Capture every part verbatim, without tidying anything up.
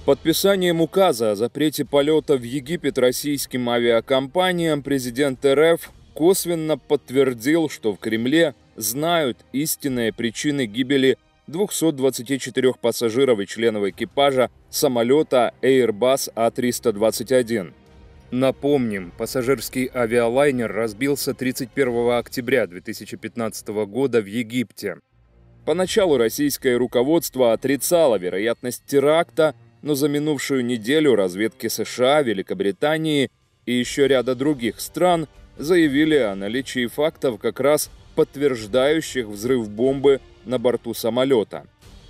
Подписанием указа о запрете полета в Египет российским авиакомпаниям президент РФ косвенно подтвердил, что в Кремле знают истинные причины гибели двухсот двадцати четырёх пассажиров и членов экипажа самолета Airbus А триста двадцать один. Напомним, пассажирский авиалайнер разбился тридцать первого октября две тысячи пятнадцатого года в Египте. Поначалу российское руководство отрицало вероятность теракта, но за минувшую неделю разведки США, Великобритании и еще ряда других стран заявили о наличии фактов, как раз подтверждающих взрыв бомбы на борту самолета.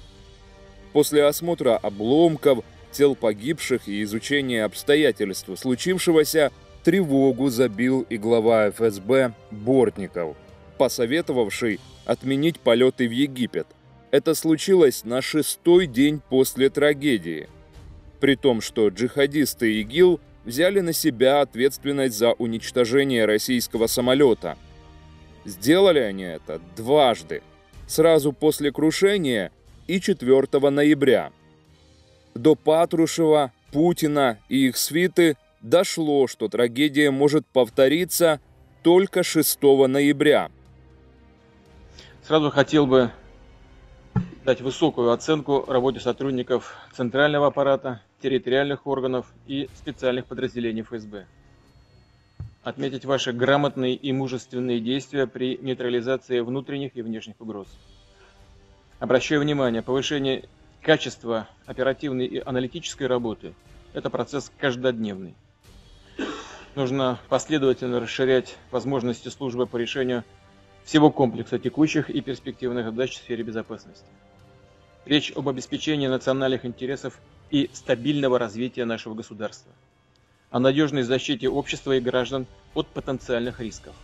После осмотра обломков, тел погибших и изучения обстоятельств случившегося тревогу забил и глава эф эс бэ Бортников, посоветовавший отменить полеты в Египет. Это случилось на шестой день после трагедии. При том, что джихадисты ИГИЛ взяли на себя ответственность за уничтожение российского самолета. Сделали они это дважды, сразу после крушения и четвёртого ноября. До Патрушева, Путина и их свиты дошло, что трагедия может повториться только шестого ноября. Сразу хотел бы дать высокую оценку работе сотрудников центрального аппарата, территориальных органов и специальных подразделений эф эс бэ. Отметить ваши грамотные и мужественные действия при нейтрализации внутренних и внешних угроз. Обращаю внимание, повышение качества оперативной и аналитической работы – это процесс каждодневный. Нужно последовательно расширять возможности службы по решению всего комплекса текущих и перспективных задач в сфере безопасности. Речь об обеспечении национальных интересов и стабильного развития нашего государства, о надежной защите общества и граждан от потенциальных рисков.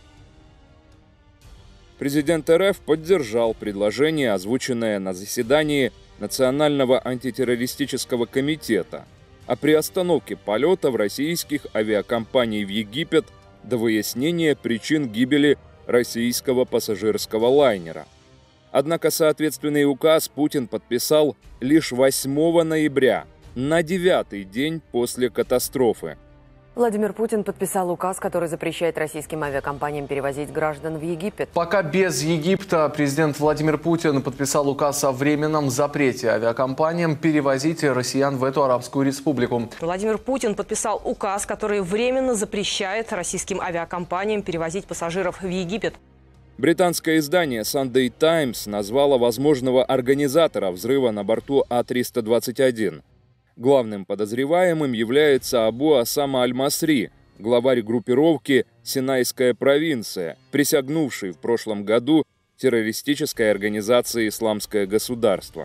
Президент эр эф поддержал предложение, озвученное на заседании Национального антитеррористического комитета о приостановке полетов российских авиакомпаний в Египет до выяснения причин гибели российского пассажирского лайнера. Однако соответственный указ Путин подписал лишь восьмого ноября, на девятый день после катастрофы. Владимир Путин подписал указ, который запрещает российским авиакомпаниям перевозить граждан в Египет. Пока без Египта президент Владимир Путин подписал указ о временном запрете авиакомпаниям перевозить россиян в эту арабскую республику. Владимир Путин подписал указ, который временно запрещает российским авиакомпаниям перевозить пассажиров в Египет. Британское издание Sunday Times назвало возможного организатора взрыва на борту А триста двадцать один. Главным подозреваемым является Абу Осама Аль-Масри, главарь группировки «Синайская провинция», присягнувший в прошлом году террористической организации «Исламское государство».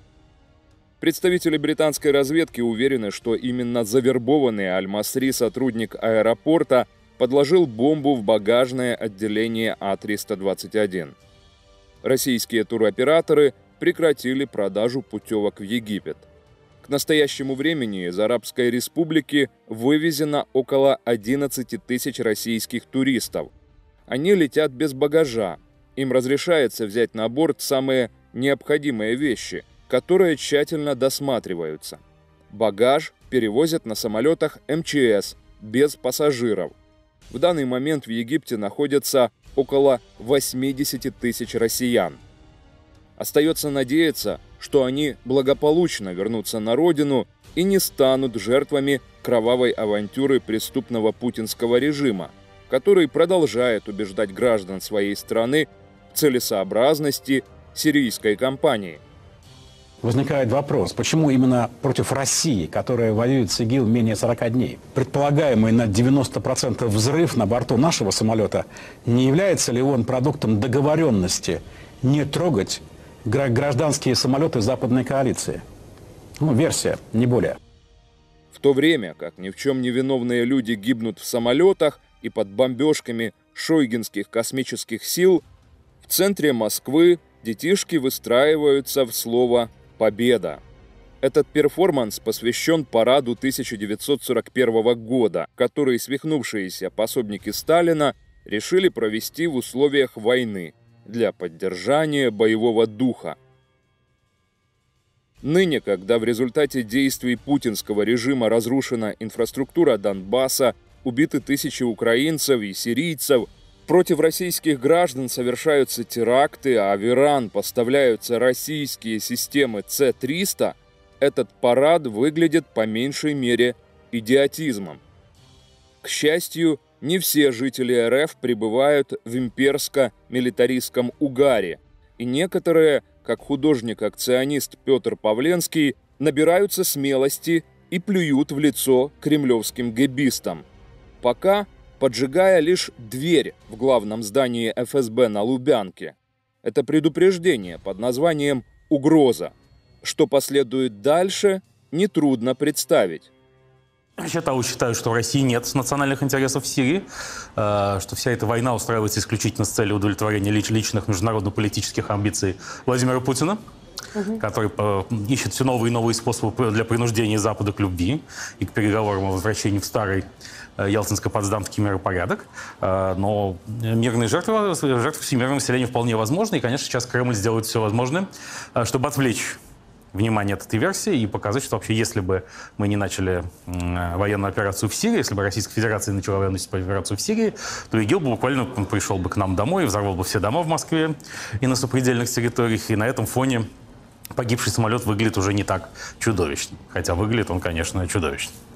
Представители британской разведки уверены, что именно завербованный Аль-Масри сотрудник аэропорта подложил бомбу в багажное отделение А триста двадцать один. Российские туроператоры прекратили продажу путевок в Египет. К настоящему времени из Арабской Республики вывезено около одиннадцати тысяч российских туристов. Они летят без багажа. Им разрешается взять на борт самые необходимые вещи, которые тщательно досматриваются. Багаж перевозят на самолетах эм че эс без пассажиров. В данный момент в Египте находится около восьмидесяти тысяч россиян. Остается надеяться, что они благополучно вернутся на родину и не станут жертвами кровавой авантюры преступного путинского режима, который продолжает убеждать граждан своей страны в целесообразности сирийской кампании. Возникает вопрос, почему именно против России, которая воюет с ИГИЛ менее сорока дней, предполагаемый на девяносто процентов взрыв на борту нашего самолета, не является ли он продуктом договоренности не трогать гражданские самолеты западной коалиции? Ну, версия, не более. В то время как ни в чем не виновные люди гибнут в самолетах и под бомбежками шойгинских космических сил, в центре Москвы детишки выстраиваются в слово «Победа». Этот перформанс посвящен параду тысяча девятьсот сорок первого года, который свихнувшиеся пособники Сталина решили провести в условиях войны для поддержания боевого духа. Ныне, когда в результате действий путинского режима разрушена инфраструктура Донбасса, убиты тысячи украинцев и сирийцев, против российских граждан совершаются теракты, а в Иран поставляются российские системы С триста, этот парад выглядит по меньшей мере идиотизмом. К счастью, не все жители РФ пребывают в имперско-милитаристском угаре, и некоторые, как художник-акционист Петр Павленский, набираются смелости и плюют в лицо кремлевским гэбистам. Пока поджигая лишь дверь в главном здании эф эс бэ на Лубянке. Это предупреждение под названием «Угроза». Что последует дальше, нетрудно представить. Я считаю, что в России нет национальных интересов в Сирии, что вся эта война устраивается исключительно с целью удовлетворения личных международно-политических амбиций Владимира Путина, угу. который ищет все новые и новые способы для принуждения Запада к любви и к переговорам о возвращении в старый Ялтинско-Потсдамский миропорядок. Но мирные жертвы, жертвы всемирного населения вполне возможны. И, конечно, сейчас Кремль сделает все возможное, чтобы отвлечь внимание от этой версии и показать, что вообще, если бы мы не начали военную операцию в Сирии, если бы Российская Федерация начала военную операцию в Сирии, то ИГИЛ бы буквально пришел бы к нам домой, взорвал бы все дома в Москве и на сопредельных территориях. И на этом фоне погибший самолет выглядит уже не так чудовищно. Хотя выглядит он, конечно, чудовищно.